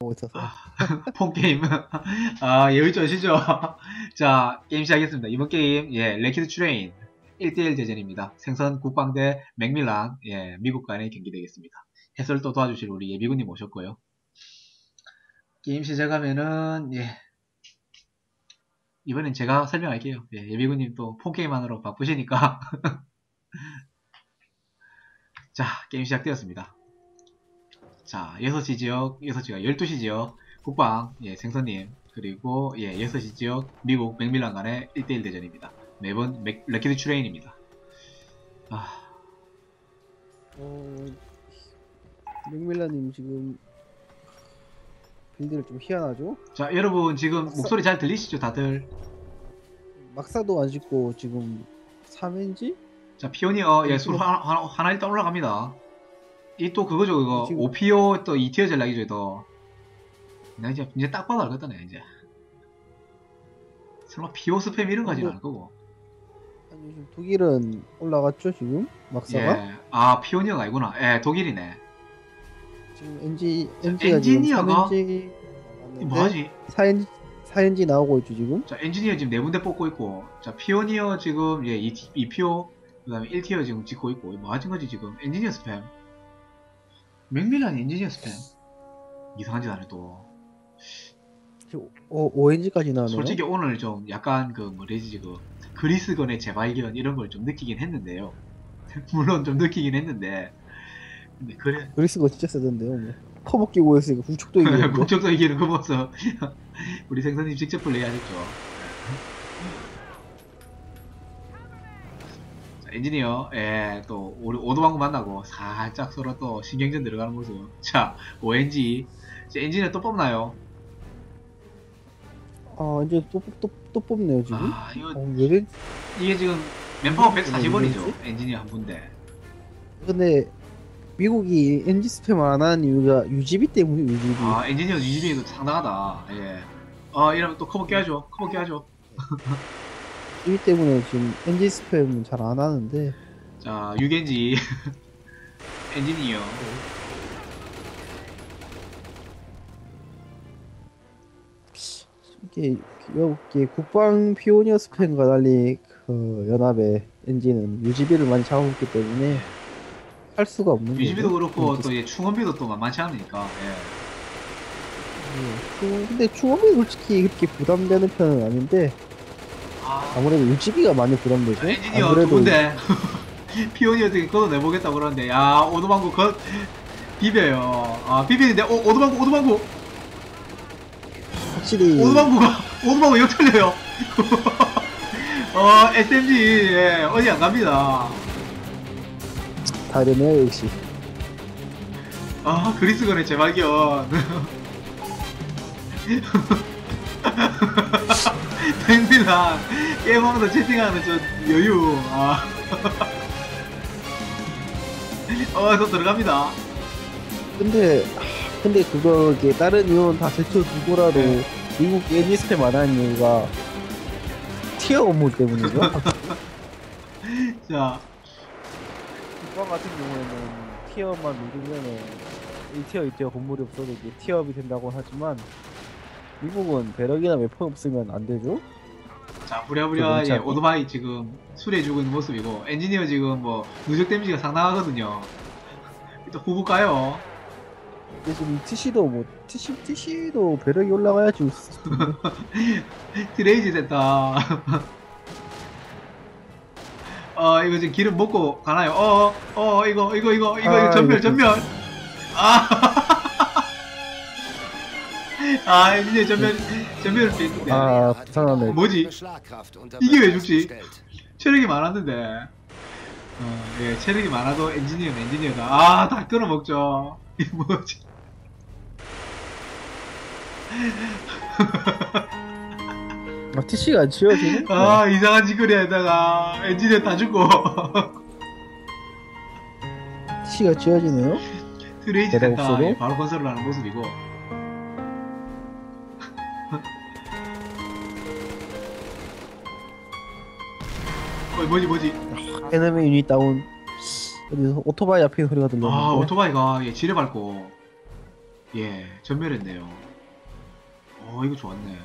하고 있어서. 폰게임. 아, 예의 좋으시죠? 자, 게임 시작하겠습니다. 이번 게임, 래키드 트레인 1대1 대전입니다. 생선 국방 대 맥밀란, 미국 간의 경기 되겠습니다. 해설 또 도와주실 우리 예비군님 오셨고요. 게임 시작하면은, 이번엔 제가 설명할게요. 예비군님 또 폰게임 하느라 바쁘시니까. 자, 게임 시작되었습니다. 자, 6시 지역, 6시가 12시 지역, 국방, 생선님, 그리고, 6시 지역, 미국 맥밀란 간의 1대1 대전입니다. 매번 래키드 트레인입니다. 맥밀라님 지금 빌드를 좀 희한하죠? 자, 여러분 지금 목소리 잘 들리시죠, 다들? 막사도 안 짓고 지금 3엔지? 자, 피오니어, 술 하나 일단 올라갑니다. 이 또 그거죠, 그거. 지금... 오피오 또 2티어 전략이죠, 또. 나 이제 딱 봐도 알겠다, 내 이제. 설마 피오 스팸 이런 거지는 않을 거고. 아니, 지금 독일은 올라갔죠, 지금? 막사가? 아, 피오니어가 아니구나. 독일이네. 지금 엔지가 엔지니어가? 지금 3엔지 뭐하지? 4엔지 나오고 있죠, 지금? 자, 엔지니어 지금 4군데 뽑고 있고, 자, 피오니어 지금, 2피오, 그 다음에 1티어 지금 짓고 있고, 뭐 하신 거지, 지금? 엔지니어 스팸. 맥밀란이 엔지니어 스팸. 이상한 짓 안 해도. 5엔지까지 나오네요. 솔직히 오늘 좀 약간 뭐래지, 그리스건의 재발견 이런 걸 좀 느끼긴 했는데요. 물론 좀 느끼긴 했는데. 근데 그래. 그리스건 진짜 세던데요, 뭐. 커버 끼고 있으니까 국축도 이기는데. 국적도 이기는 거 보면서 우리 생선님 직접 플레이하셨죠. 자, 엔지니어, 또 우리 오도방구 만나고 살짝 서로 또 신경전 들어가는 모습. 자, ONG. 이제 엔지니어 또 뽑나요? 이제 또 뽑네요, 지금. 이게 지금 맨파워 140원이죠. 엔지니어 한 분데. 근데 미국이 엔지 스팸 안 하는 이유가 UGB 때문에, UGB. 아, 엔지니어 UGB도 상당하다. 이러면 또 커버 깨야죠. UGB 때문에 지금 엔지 스팸은 잘 안 하는데. 자, 6엔지. 엔지니어. 이게 국방 피오니어 스팸과 달리 그 연합의 엔진은 UGB를 많이 잡아먹기 때문에 할 수가 없는 거죠. UGB도 그렇고 또 충원비도 또 만만치 않으니까. 근데 충원비 솔직히 그렇게 부담되는 편은 아닌데 아무래도 UGB가 많이 부담되죠. 엔지니어 좋은데 피오니어 되게 걷어내보겠다고 그러는데, 야, 오도방구 비벼요. 비비는데 오도방구 확실히 오도방구 이거 틀려요. SMG 어디 안 갑니다. 다르네요, 역시. 그리스건의 재발견. 팬들랑 게임하면서 채팅하는 저 여유. 또 들어갑니다. 근데 그거 다른 이유는 다 제쳐두고라도 미국 엔지 스팸 안 하는 이유가 티어 업무 때문이죠. 자, 국방 같은 경우에는 티어만 누르면은 1티어, 2티어 건물이 없어도 이게 티어업이 된다고 하지만 미국은 배럭이나 웨폰 없으면 안 되죠. 자, 부랴부랴 오토바이 지금 수리해주고 있는 모습이고, 엔지니어 지금 뭐 누적 데미지가 상당하거든요. 또 후보 가요. 지금 TC도 배럭이 올라가야지. 트레이지 됐다. 이거 지금 기름 먹고 가나요? 이거 전멸. 엔지니어 전멸을 뺐는데. 부상하네. 뭐지? 이게 왜 죽지? 체력이 많았는데. 체력이 많아도 엔지니어는 엔지니어다. 다 끊어먹죠. 이게 뭐지? TC가 안 지워지네? 이상한 짓거리에다가 엔지니어 다 죽고. TC가 지워지네요? 트레이지 됐다. 바로 건설을 하는 모습이고. 뭐지? 에너미 유닛 다운. 어디서 오토바이 앞에 소리가 들려. 오토바이가 지뢰 밟고 예, 전멸했네요. 이거 좋았네.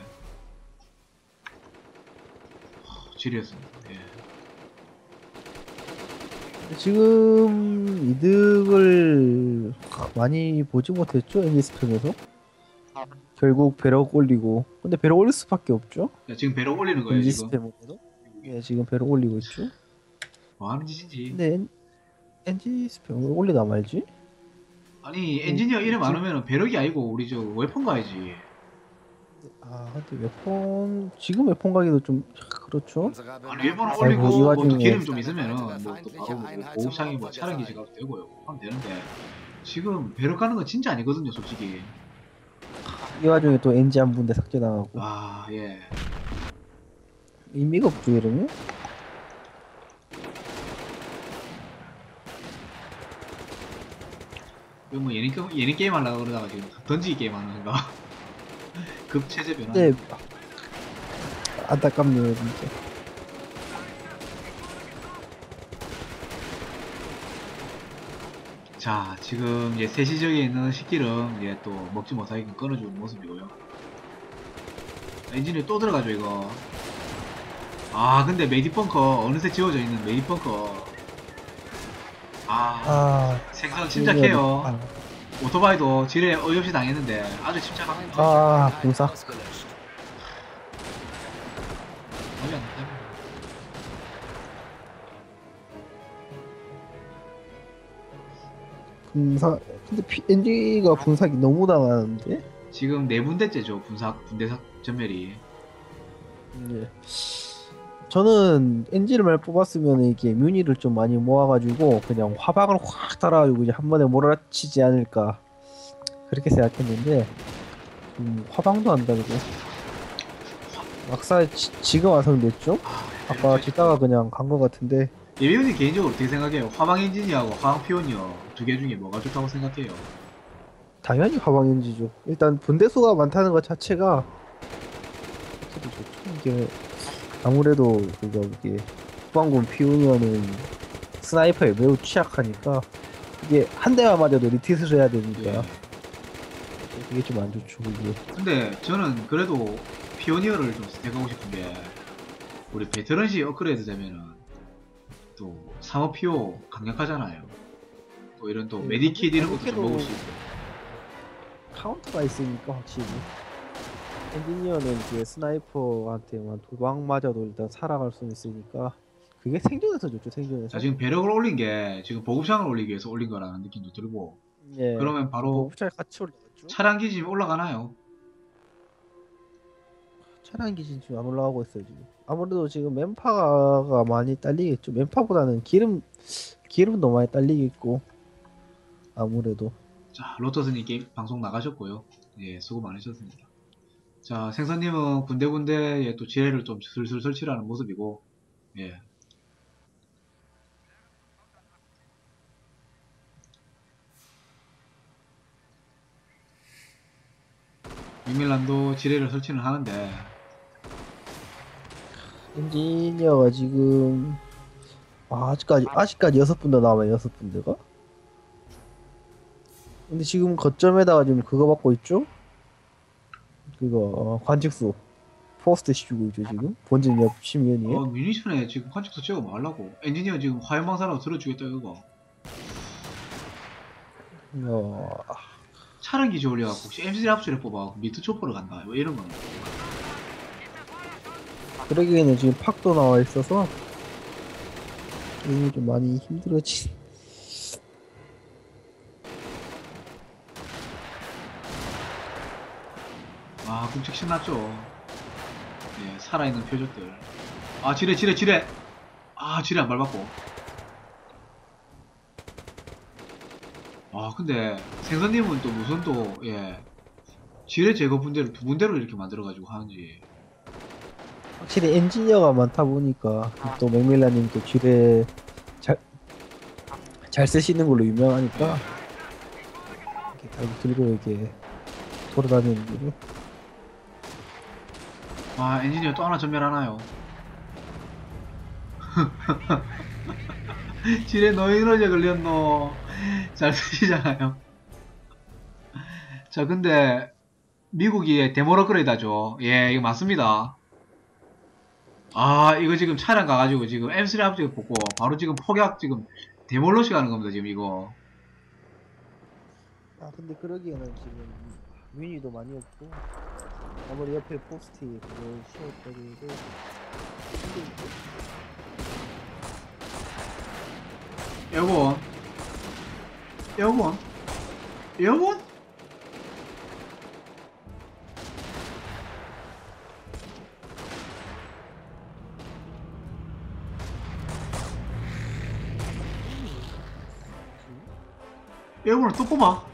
지리였습니다. 예. 지금 이득을 많이 보지 못했죠, 엔지스평에서. 결국 배럭 올리고, 근데 배럭 올릴 수밖에 없죠. 자, 지금 배럭 올리는 거예요, 지금. 엔지스평에서. 예, 지금 배럭 올리고 있죠. 뭐 하는 짓인지. 근데 엔지스평 왜 올리다 말지? 아니, 엔지니어 이름 안 오면은 배럭이 아니고, 우리 저 웨폰 가야지. 아, 근데 웨폰 지금 웨폰 가기도 좀 그렇죠. 아니, 웨폰을 아이고, 올리고, 이 뭐 또 와중에- 기름 좀 있으면은, 뭐 또 바로 뭐 보급창에 뭐 차량 기지 가도 되고요. 하면 되는데, 지금 배럭 가는 건 진짜 아니거든요, 솔직히. 이 와중에 또 엔지 한 군데 삭제당하고 아, 예. 의미가 없죠 이러면. 이거 뭐 예능 게임 하려고 그러다가 지금 던지기 게임 하는 건가? 급 체제 변화. 네, 안타깝네요 진짜. 자, 지금 이제 세시 지역에 있는 식기름 이제 또 먹지 못하게 끊어주는 모습이고요. 엔진에 또 들어가죠, 이거. 아, 근데 메디펑커, 어느새 지워져 있는 메디펑커. 아, 생선 침착해요. 아, 오토바이도 지뢰 어이없이 당했는데 아주 침착합니다. 공사. 답이 안 나요. 분사. 근데 엔지가 분사기 너무 당하는데. 지금 네 군데째죠, 군대 전멸이. 예. 저는 엔지를 말 뽑았으면 이게 뮤니를 좀 많이 모아가지고 그냥 화방을 확 달아가지고 이제 한 번에 몰아치지 않을까 그렇게 생각했는데 화방도 안 달고 막사 지금 완성됐죠? 아까 짓다가 그냥 간 것 같은데. 예비군이 개인적으로 어떻게 생각해요? 화방 엔진이하고 화방 피오니어 두 개 중에 뭐가 좋다고 생각해요? 당연히 화방 엔지죠. 일단 분대수가 많다는 것 자체가 확실히 좋죠. 이게 아무래도 이게 후방군 피오니어는 스나이퍼에 매우 취약하니까 이게 한 대만 맞아도 리밋을 해야 되니까 예. 그게 좀 안 좋죠 이게. 근데 저는 그래도 피오니어를 좀 선택하고 싶은 게 우리 베테런시 업그레이드 되면은 또 상업 피오 강력하잖아요. 또 이런 또 예, 메디킷 이런 것도 좀 그렇게도- 먹을 수 있고. 카운터가 있으니까 확실히 엔지니어는 그 스나이퍼한테만 도망 맞아도 일단 살아갈 수 있으니까 그게 생존에서 좋죠. 생존에서. 자, 지금 배럭을 올린 게 지금 보급창을 올리기 위해서 올린 거라는 느낌도 들고. 예. 그러면 바로 보급차에 같이 올라갔죠. 차량 기지 올라가나요? 차량 기준 지금 안 올라가고 있어요 지금. 아무래도 지금 맨파가 많이 딸리겠죠. 맨파보다는 기름 너무 많이 딸리겠고 아무래도. 자, 로터스님 게임 방송 나가셨고요. 예, 수고 많으셨습니다. 자, 생선님은 군데군데에 또 지뢰를 좀 슬슬 설치를 하는 모습이고, 예. 육밀란도 지뢰를 설치는 하는데, 엔지니어가 지금 아직까지 6분도 남아요. 6분대가. 근데 지금 거점에다가 지금 그거 받고 있죠? 그거 관측수 포스트 씌우고 있죠 지금. 본진 옆 심연이에. 미니션에 지금 관측소 찍어 뭐 하려고? 엔지니어 지금 화염방사라고 들어주겠다, 이거. 차량 기지 올려갖고, 혹시 MC 합수를 뽑아, 미트 초퍼를 간다, 뭐 이런 거는. 그러기에는 지금 팍도 나와 있어서 이미 좀 많이 힘들어지. 아, 끔찍 신났죠. 예, 살아있는 표적들. 아, 지뢰. 아, 지뢰 안 밟았고. 아, 근데 생선님은 또 무슨 또, 예, 지뢰 제거 분대를 두 군데로 이렇게 만들어가지고 하는지. 확실히 엔지니어가 많다 보니까 또 맥밀라님 또 지뢰 잘 쓰시는 걸로 유명하니까 이렇게 다 들고 이렇게 돌아다니는 거죠. 아, 엔지니어 또 하나 전멸하나요? 지뢰 노이너제 걸렸노. 잘 쓰시잖아요. 자, 근데 미국이 데모 업그레이드 하죠. 예, 이거 맞습니다. 아, 이거 지금 차량 가가지고 지금 M3 앞쪽에 보고 바로 지금 폭약 지금 데몰러시 가는 겁니다, 지금 이거. 아 근데 그러기에는 지금 뮤니도 많이 없고 아무리 옆에 포스트에 그걸 씌웠더라도 에어본, 에어본, 에어본? 에어본을 또 뽑아.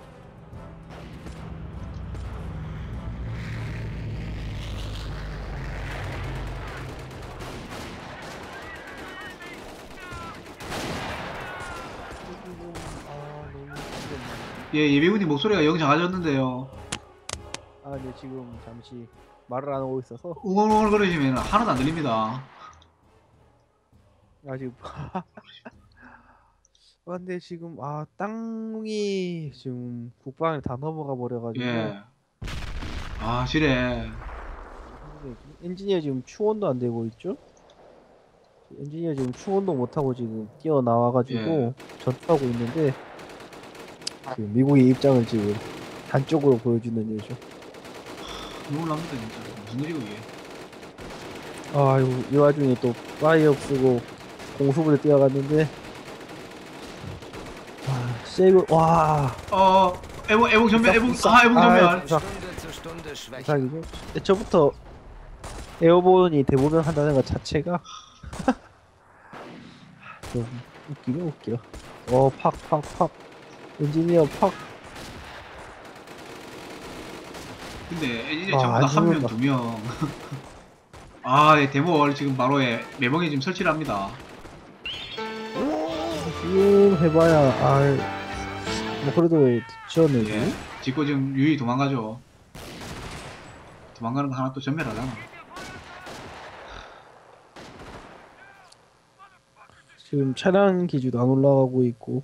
지금 너무 힘들네. 예, 예비군이 목소리가 영 작아졌는데요. 아 네 지금 잠시 말을 안 하고 있어서 웅얼웅얼 거리시면 하나도 안 들립니다. 아 지금 아, 근데 지금 땅이 지금 국방에 다 넘어가 버려가지고 예. 아, 지뢰. 엔지니어 지금 충원도 안 되고 있죠? 엔지니어 지금 충원도 못하고 지금 뛰어나와가지고 예. 전투하고 있는데 지금 미국의 입장을 지금 한쪽으로 보여주는 예죠. 놀랍니다, 진짜. 무슨 일이고, 이게. 이 와중에 또 파이어 쓰고 공수부대 뛰어갔는데 세이브 에봉 전멸, 에봉 전멸. 부상이죠. 애초부터 에어본이 대보면 한다는 것 자체가 좀 웃기긴 웃겨. 팍 엔지니어 팍. 근데 엔지니어 와, 전부 안 다 한 명, 죽는다. 두 명. 아, 예, 데모를 지금 바로 매봉에 지금 설치를 합니다. 지금 해봐야 뭐 그래도 지었네지. 예. 짓고 지금 유이 도망가죠. 도망가는 거 하나 또 전멸하잖아. 지금 차량 기지도 안 올라가고 있고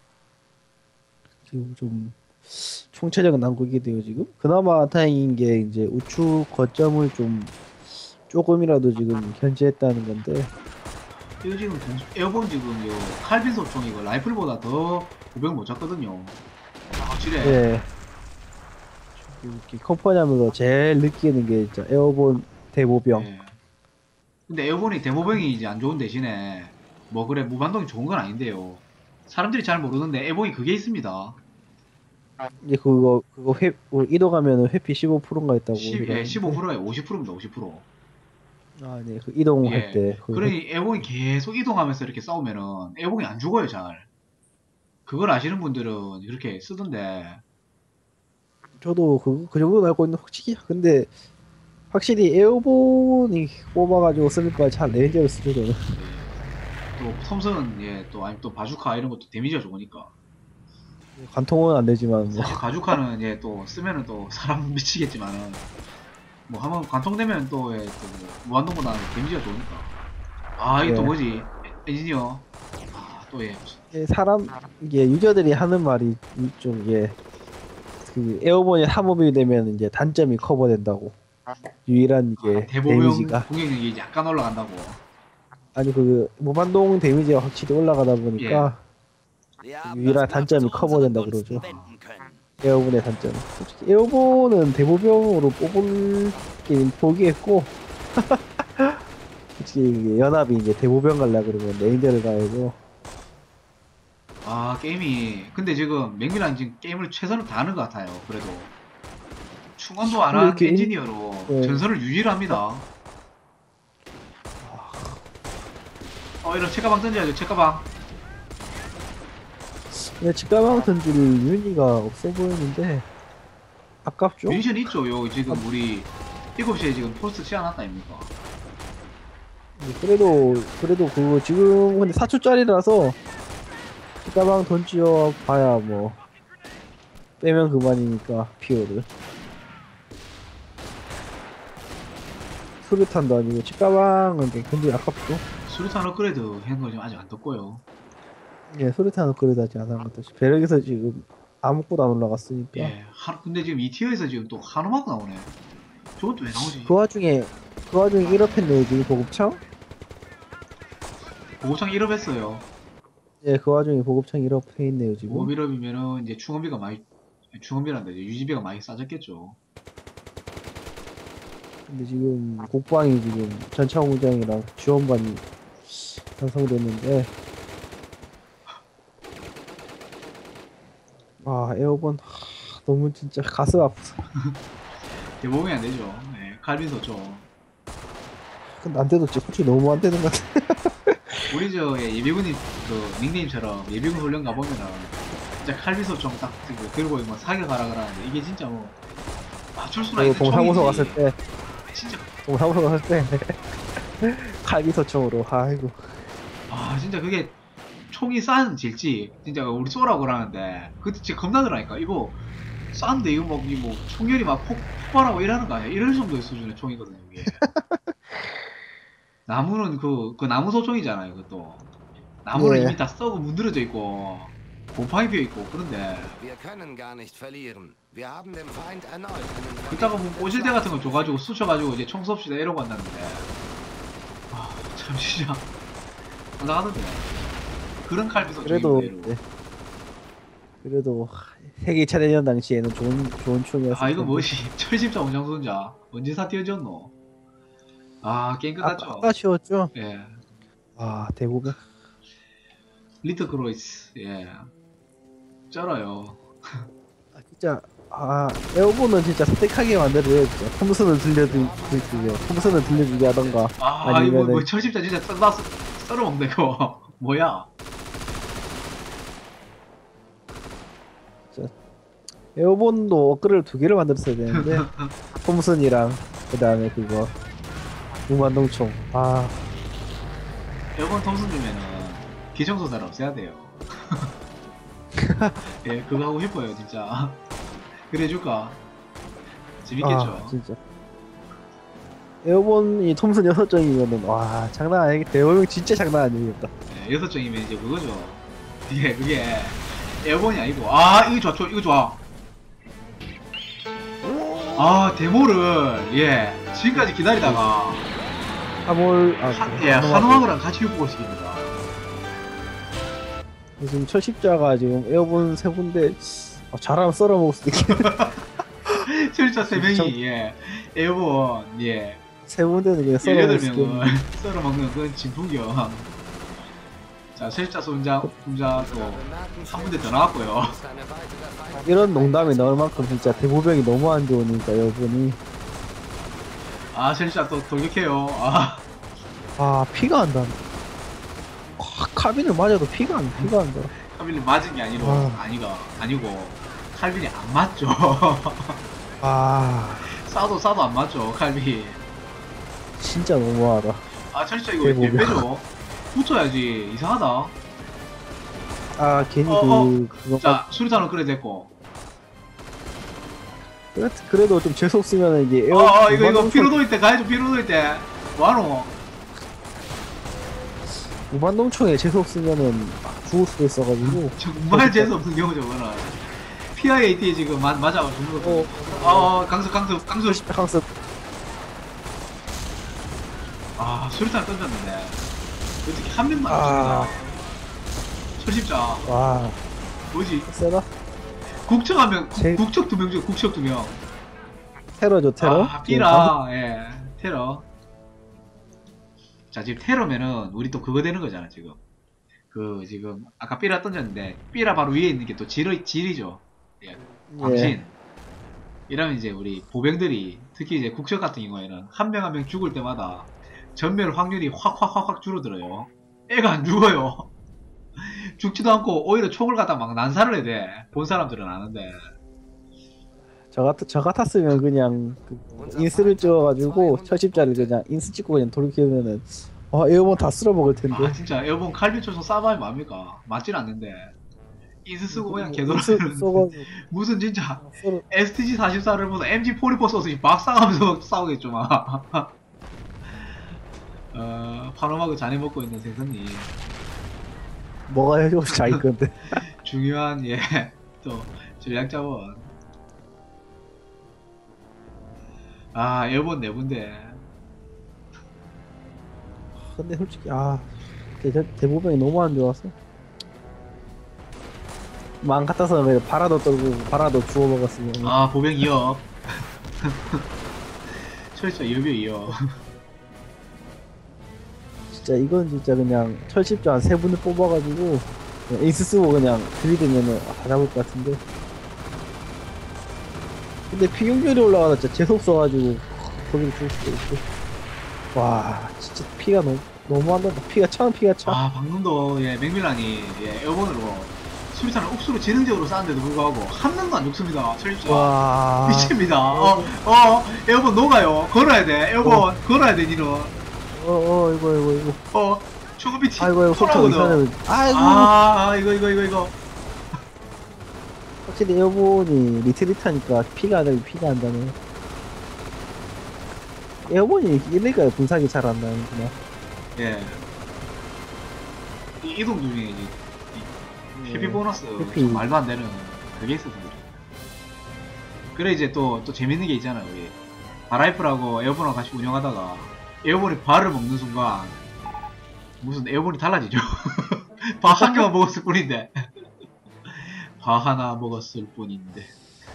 지금 좀 총체적인 난국이 돼요 지금. 그나마 다행인 게 이제 우측 거점을 조금이라도 지금 견제했다는 건데 이거 지금 에어본 지금 요 칼빈 소총 이거 라이플보다 더 구경 못 잡거든요. 확실해. 예. 이렇게 컴퍼니 하면서 제일 느끼는 게 진짜 에어본 대보병. 예. 근데 에어본이 데모병이 이제 안 좋은 대신에 뭐 그래 무반동이 좋은 건 아닌데요. 사람들이 잘 모르는데 에어본이 그게 있습니다. 이제 그거 이동하면은 회피 15%인가 있다고. 15%에 50%입니다. 50%. 네, 그 이동할 예. 때. 그러니 에어본이 계속 이동하면서 이렇게 싸우면은 에어본이 안 죽어요, 잘. 그걸 아시는 분들은 이렇게 쓰던데. 저도 그 정도는 알고 있는 확실히. 근데 확실히 에어본이 뽑아가지고 쓰니까 잘 레인저를 쓰죠 저는. 또 톰슨 아니 또 바주카 이런 것도 데미지가 좋으니까. 관통은 안 되지만 뭐. 사실 바주카는 또 쓰면은 또 사람 미치겠지만은 뭐 한번 관통되면 또 또 무한동보다 데미지가 좋으니까. 이게 또 예. 뭐지? 엔지니어. 이게 유저들이 하는 말이 그 에어본이 함업이 되면 이제 단점이 커버된다고. 유일한 이게 대보병 데미지가. 공격력이 약간 올라간다고. 아니 그 무반동 데미지가 확실히 올라가다 보니까 유일한 단점이 커버된다 그러죠. 에어본의 단점. 솔직히 에어본은 대보병으로 뽑을 게 포기했고 솔직히 이게 연합이 이제 대보병 갈라 그러면 레인저를 가야죠. 게임이 근데 지금 맥밀란 지금 게임을 최선을 다하는 것 같아요. 그래도 충원도 안 근데 한 이렇게 엔지니어로 전선을 유지를 합니다. 이런 책가방 던져야죠. 책가방. 근데 직가방 던질 유니가 없어 보이는데 아깝죠? 뮤니션 있죠. 지금 우리 7시에 지금 포스트 치워놨다 아닙니까? 그래도 그거 지금 근데 4초짜리라서 직가방 던지어 봐야 뭐 빼면 그만이니까 피오를. 수류탄도 아니고 직가방은 굉장히 아깝죠. 수류탄 업그레이드 하는 거 지금 아직 안 떴고요. 예, 수류탄 업그레이드 하지 않은 것도 배럭에서 지금 아무것도 안 올라갔으니까. 예. 근데 지금 2티어에서 지금 또 한우막 나오네. 저것도 왜 나오지? 그 와중에 1업 했네요, 지금 보급창? 보고창 1업 했어요. 예, 그 와중에 보급창 1업 해 있네요, 지금. 5일업이면은 이제 충원비가 많이, 충원비란다. 이제 유지비가 많이 싸졌겠죠. 근데 지금 국방이 지금 전차 공장이랑 지원반이 완성됐는데, 아, 에어본, 너무 진짜 가슴 아프다. 대보험이 안 되죠. 예. 칼빈서 좀. 근데 안 돼도 진짜 솔직히 너무 안 되는 것 같아. 우리 저 예, 예비군이 그 닉네임처럼 예비군 훈련 가보면은 진짜 칼빈서 좀 딱 들고 뭐 사격하라 그러는데 이게 진짜 뭐 맞출 수나 있는 동사무소 총이지. 갔을 때, 진짜 동사무소 갔을 때, 칼비서총으로, 아이고. 아 진짜 그게 총이 싼 질지 진짜 우리 쏘라고 그러는데 그때 진짜 겁나더라니까. 이거 싼데 이거 뭐 총열이 막 폭발하고 이러는 거 아니야? 이럴 정도의 수준의 총이거든요 이게. 나무는 그 나무 소총이잖아요 그것도. 나무는 예. 이미 다 썩어 문드러져 있고 곰팡이 피어 있고 그런데 Wir können gar nicht verlieren. Wir haben dem Feind erneut einen 그따가 뭐 꼬실대 같은 거 줘가지고 쑤셔가지고 이제 총 쏩시다 이러고 한다는데 참 진짜 나가던데 그런 칼비서 그래도, 총인데 예. 그래도, 세계 2차 대전 당시에는 좋은 총이었어. 아 이거 뭐지 철집자 운장손자 언제 사 띄워졌노. 아 게임 끝났죠. 아까 쉬웠죠? 예 아, 대부분. 리트 크로이스 예 쩔어요. 진짜, 에어본은 진짜 선택하게 만들어야 진짜. 톰슨을 들려주게 하던가. 아 이거 아니면은, 뭐 철집자 진짜 썰어먹네 그거 뭐야. 에어본도 업그레이드 2개를 만들었어야 되는데, 톰슨이랑, 그 다음에 그거, 무만동총. 아, 에어건 톰슨 주면은 기정소사를 없애야 돼요. 예 그거 하고 싶어요 진짜. 그래줄까 재밌겠죠. 진짜. 에어본이 톰슨 6장이면은, 와, 장난 아니겠다. 대호명 진짜 장난 아니겠다. 예, 6장이면 이제 그거죠. 그게 에어건이 아니고 이거 좋아 이거 좋아. 데모를 예 지금까지 기다리다가 한우하고랑 같이 육보시킵니다. 지금 철십자가 지금 에어본 3군데, 잘하면 썰어먹을 수도 있겠네. 실자 3명이 예 에어본 예 3군데는 그냥 썰어먹을 수 18명을 있겠네. 썰어먹는 그런 진풍경. 자 실자 손자도 한 군데 더 나왔고요. 이런 농담이 나올 만큼 진짜 대보병이 너무 안 좋으니까 에어본이. 실자 또 돌격해요. 피가 안 나. 카빈을 맞아도 피가 안 나. 칼빈이 맞은 게 아니고 칼빈이 안 맞죠. 싸도 안 맞죠 칼빈. 진짜 너무하다. 철자 이거 왜 빼죠? 붙어야지. 이상하다. 괜히 그거. 자 수류탄을 끓여 됐고. 그래도 좀 재수 없으면 이제 이거 피로 돌릴 때 가야죠. 피로 돌릴 때 뭐하노? 무반동총에 재수 없으면은 죽을 수도 있어가지고. 정말 재수 없는 경우죠 그거는. PIAT에 지금 맞아가 죽는 것도. 강습. 강습. 수류탄 던졌는데 어떻게 한 명만 맞춥니다. 철십자 뭐지? 세다. 국척하면 국척 2명죠. 국척 2명. 테러죠, 테러. 삐라 예 테러. 자 지금 테러면은 우리 또 그거 되는 거잖아 지금. 지금 아까 삐라 던졌는데 삐라 바로 위에 있는 게 또 질이죠. 예 광신. 이러면 이제 우리 보병들이 특히 이제 국적 같은 경우에는 한 명 한 명 죽을 때마다 전멸 확률이 확 줄어들어요. 애가 안 죽어요. 죽지도 않고 오히려 총을 갖다 막 난사를 해야 돼. 본 사람들은 아는데. 저 같았으면 그냥 인스를 찍어가지고 철십자를 그냥 인스 찍고 그냥 돌리면은 에어본 다 쓸어먹을 텐데. 진짜 에어본 칼빈 쳐서 싸봐야 뭡니까? 맞진 않는데. 인스 쓰고 그냥 개돌아. 무슨 진짜 STG 44를 보다 MG 44 써서 막 싸가면서 싸우겠죠 막. 파노마그 잔해 먹고 있는 생선님. 뭐가 해주고 자기 건데. 중요한 또 전략자원. 아, 에어본 내본데. 근데 솔직히 대보병이 너무 안 좋아서 마음 같아서 왜 바라도 떨고 바라도 주워 먹었으면 아, 보병 2업. 철저 2업이요, 2업. 진짜 이건 진짜 그냥 철집주 한 3분을 뽑아가지고 그냥 에이스 쓰고 그냥 들이대면은 다 잡을 것 같은데. 근데 피용률이 올라가서 진짜 재속 써가지고 거기를 죽을 수도 있고. 와 진짜 피가 너무 안 난다. 피가 차. 아, 방금도, 예, 맥밀란이, 예, 에어본으로 수류탄을 옥수로 지능적으로 쐈는데도 불구하고 한 명도 안 죽습니다. 철저. 와 미칩니다. 에어본 녹아요. 걸어야 돼. 에어본 걸어야 돼, 니는. 이거 초급이 아이고 속도 튀어나오거든. 이상해. 아이고 이거. 확실히 에어본이 리트리트하니까 피가 안 나네. 에어본이 이러니까 분사기 잘 안 나는구나. 예. 이동 중에 이제 해피 보너스 해피. 좀 말도 안 되는 그게 있어서 그래. 그래 이제 또 재밌는 게 있잖아요. 우리 바라이프라고 에어본하고 같이 운영하다가 에어본이 발을 먹는 순간 무슨 에어본이 달라지죠. 바 한 개만 먹었을 뿐인데. 바 하나 먹었을 뿐인데.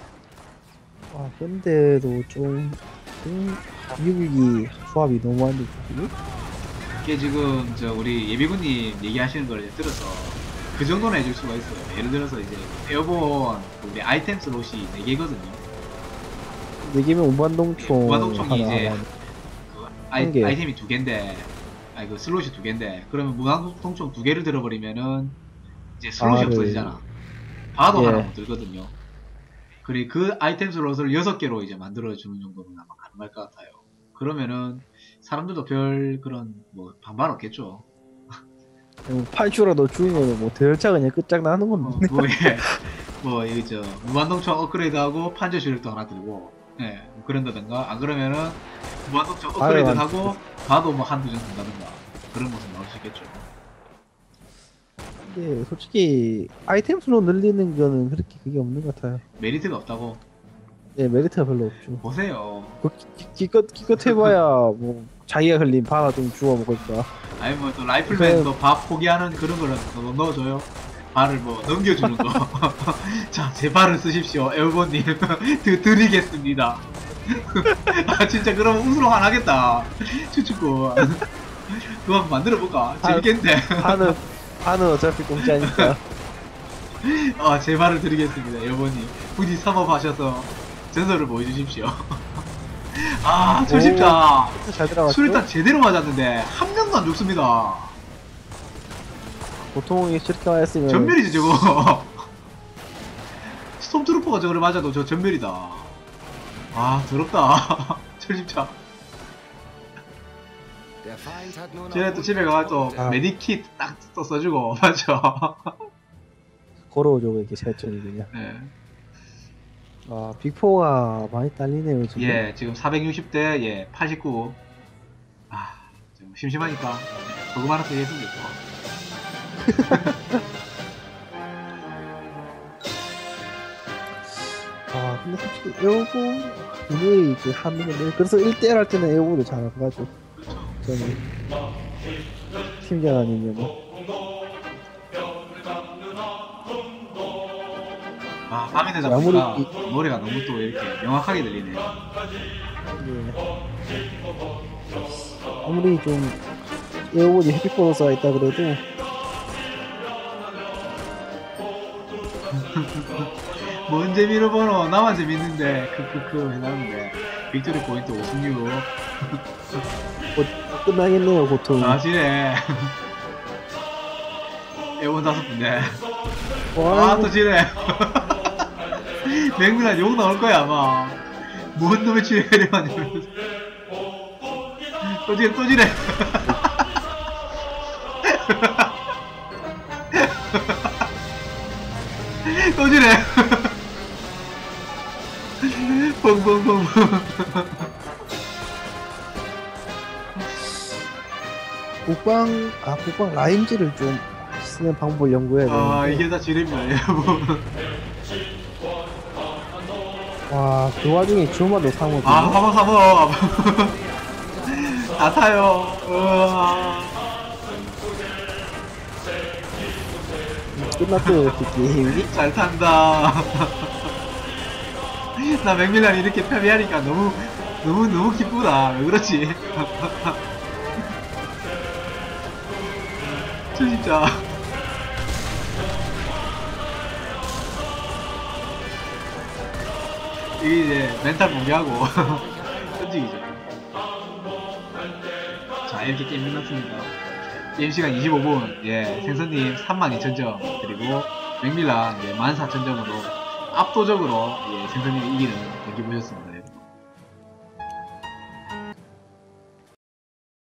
근데도 좀 미국이 조합이 너무 안 좋거든요. 이게 지금 우리 예비군님 얘기하시는 걸 이제 들어서 그 정도는 해줄 수가 있어요. 예를 들어서 이제 에어본 우리 아이템 슬롯이 4개거든요. 4개면 운반동총 무한동총이 이제 하나. 그 한 개. 아이템이 2개인데 그 슬롯이 2개인데 그러면 무한동총 2개를 들어버리면은 이제 슬롯이 없어지잖아. 바도 예. 하나 못 들거든요. 그리고 그 아이템 슬롯을 6개로 이제 만들어주는 정도는 아마 가능할 것 같아요. 그러면은 사람들도 별 그런 뭐 반발 없겠죠. 팔주라도 죽으면 뭐 대열차 그냥 끝장나는 건데. 이거 무한동총 업그레이드하고 판저 주력도 하나 들고, 예, 뭐 그런다든가, 안 그러면은, 무한동총 업그레이드 하고, 봐도 뭐 한두 장 든다든가, 그런 모습 나올 수 있겠죠. 근데 솔직히 아이템 수로 늘리는 거는 그렇게 그게 없는 것 같아요. 메리트가 없다고? 네, 메리트가 별로 없죠. 보세요. 그 기껏 해봐야 뭐 자기가 흘린 바나 좀 주워 먹을까. 아니 뭐 또 라이플맨도 밥 포기하는 그런 거를 넣어줘요. 발을 뭐 넘겨주는 거. 자, 제 발을 쓰십시오. 에어본님. 드리겠습니다. 아, 진짜 그러면 우스로 하나겠다. 추측고. 그거 한번 만들어볼까? 재밌겠네. 파는 어차피 공짜니까. 아, 제 발을 드리겠습니다. 에어본님. 굳이 삼업하셔서 전설을 보여주십시오. 아, 저 진짜. 잘 들어갔죠? 수류탄 제대로 맞았는데, 한 명도 안 죽습니다. 보통 이게 저렇게 맞았으면 전멸이지 저거. 스톰트루퍼가 저거를 맞아도 저 전멸이다. 아 더럽다. 철집차. Der Feind hat nur noch 쟤네 또 집에 가서 또 아. 메디킷 딱 또 써주고 맞죠. 걸어오죠 이렇게 철천이 그냥. 네. 아 빅4가 많이 딸리네요 지금. 예, 지금 460대 예 89. 아 좀 심심하니까 조금 하나 쓰겠습니다. 아 근데 솔직히 에어본 분명히 이제 하는 건데 그래서 1대1 할 때는 에어본을 잘하가지고 저는 팀장 아니면 아 밤이 되다 아무리 보니까 노래가 너무 또 이렇게 명확하게 들리네. 아무리 좀 에어본이 햇빛보너스가 있다 그래도 뭔 재미로 보노? 나만 재밌는데 크크크 해놨는데 빅토리 포인트 56. 곧 끝나겠네요 보통. 아 지래. 에어본 5분데. 와, 아 또 지래. 맹문한 욕 나올 거야 아마. 뭔 놈의 지뢰를 하냐면서. 또 지래 또 지래. 또 지래. 뻥뻥뻥뻥. 국방 라인지를 좀 쓰는 방법을 연구해야 되는데. 아 이게 다 지뢰입니다 여러분. 와, 그 와중에 주마도 상어. 아, 화방 3업. 다 타요. 으아. 끝났어요, 그 게임이. 잘 탄다. 나 맥밀란 이렇게 패배하니까 너무 기쁘다. 왜 그렇지? 저 진짜. 이게 이제 멘탈 붕괴하고 던지기죠. 자, 이렇게 게임 끝났습니다. 게임 시간 25분. 예, 생선님 32,000점 그리고 맥밀란 예, 14,000점으로 압도적으로 예, 생선님이 이기는 경기 보셨습니다.